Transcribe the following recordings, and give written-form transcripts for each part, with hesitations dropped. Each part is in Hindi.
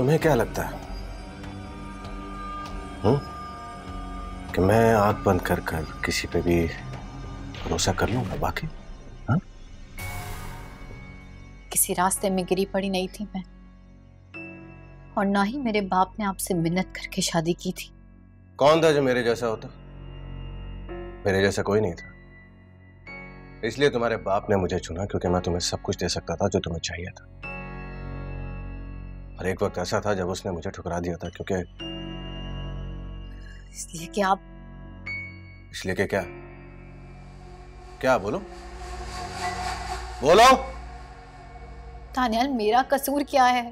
तुम्हें क्या लगता है कि मैं आंख बंद कर कर किसी पे भी भरोसा कर लूंगा? बाकी हाँ? किसी रास्ते में गिरी पड़ी नहीं थी मैं, और ना ही मेरे बाप ने आपसे मिन्नत करके शादी की थी। कौन था जो मेरे जैसा होता? मेरे जैसा कोई नहीं था। इसलिए तुम्हारे बाप ने मुझे चुना, क्योंकि मैं तुम्हें सब कुछ दे सकता था जो तुम्हें चाहिए था। और एक वक्त ऐसा था जब उसने मुझे ठुकरा दिया था, क्योंकि इसलिए कि आप इसलिए कि क्या? क्या? बोलो बोलो। दानियाल, मेरा कसूर क्या है?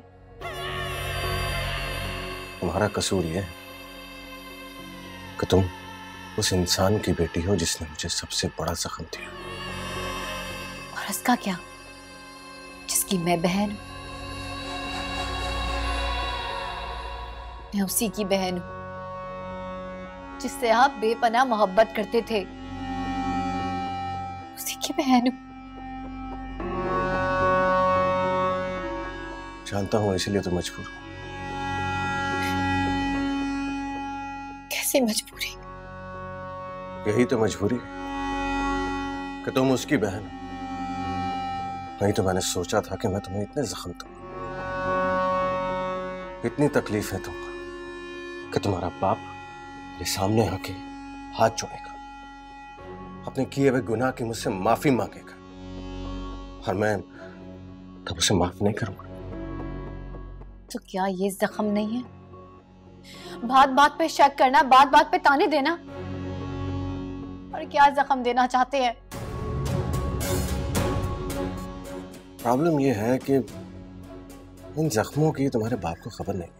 तुम्हारा कसूर ये है कि तुम उस इंसान की बेटी हो जिसने मुझे सबसे बड़ा जख्म दिया। और उसका क्या, जिसकी मैं बहन हूं? मैं उसी की बहन हूं जिससे आप बेपनाह मोहब्बत करते थे। उसी की बहन हूं। जानता हूं, इसलिए तो मजबूर हूं। कैसी मजबूरी? यही तो मजबूरी है कि तुम उसकी बहन हो। नहीं तो मैंने सोचा था कि मैं तुम्हें इतने जख्म दूंगा, इतनी तकलीफें दूंगा कि तुम्हारा बाप मेरे सामने आके हाथ जोड़ेगा, अपने किए हुए गुनाह की मुझसे माफी मांगेगा, और मैं तब उसे माफ नहीं करूंगा। तो क्या ये जख्म नहीं है? बात बात पे शक करना, बात बात पे ताने देना, और क्या जख्म देना चाहते हैं? प्रॉब्लम यह है कि इन जख्मों की तुम्हारे बाप को खबर नहीं।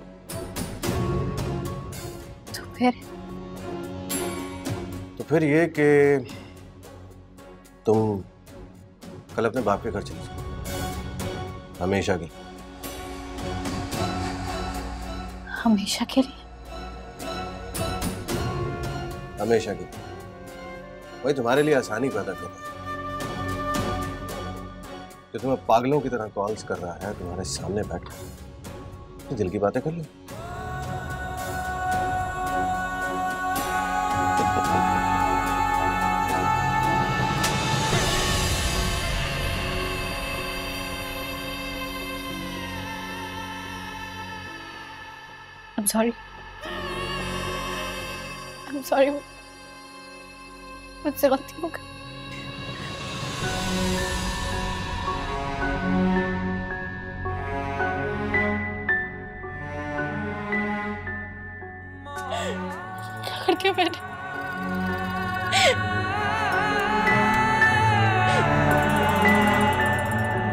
तो फिर ये कि तुम कल अपने बाप के घर चले जाओ, हमेशा के लिए। हमेशा के लिए? हमेशा के लिए। वही तुम्हारे लिए आसानी पैदा कर रहा है। जो तुम्हें पागलों की तरह कॉल्स कर रहा है तुम्हारे सामने बैठा, तो दिल की बातें कर लो। I'm sorry. I'm sorry. मुझसे गलती हो गई। क्या कर दिया मैंने?